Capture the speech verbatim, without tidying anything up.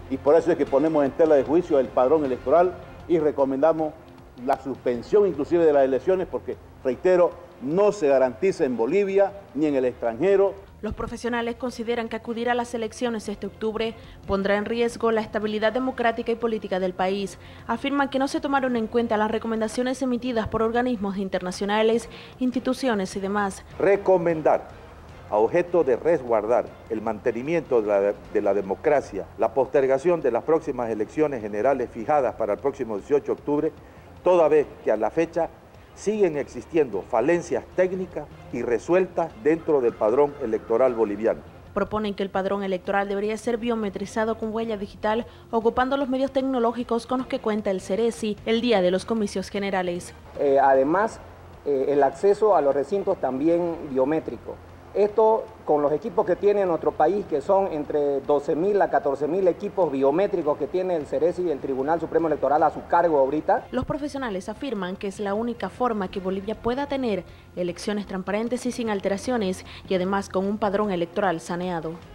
y por eso es que ponemos en tela de juicio el padrón electoral y recomendamos la suspensión inclusive de las elecciones porque, reitero, no se garantiza en Bolivia ni en el extranjero. Los profesionales consideran que acudir a las elecciones este octubre pondrá en riesgo la estabilidad democrática y política del país. Afirman que no se tomaron en cuenta las recomendaciones emitidas por organismos internacionales, instituciones y demás. Recomendar, a objeto de resguardar el mantenimiento de la, de la democracia, la postergación de las próximas elecciones generales fijadas para el próximo dieciocho de octubre, toda vez que a la fecha siguen existiendo falencias técnicas y resueltas dentro del padrón electoral boliviano. Proponen que el padrón electoral debería ser biometrizado con huella digital, ocupando los medios tecnológicos con los que cuenta el CERECI el día de los comicios generales. Eh, además, eh, el acceso a los recintos también biométrico. Esto con los equipos que tiene nuestro país, que son entre doce mil a catorce mil equipos biométricos que tiene el CERECI y el Tribunal Supremo Electoral a su cargo ahorita. Los profesionales afirman que es la única forma que Bolivia pueda tener elecciones transparentes y sin alteraciones, y además con un padrón electoral saneado.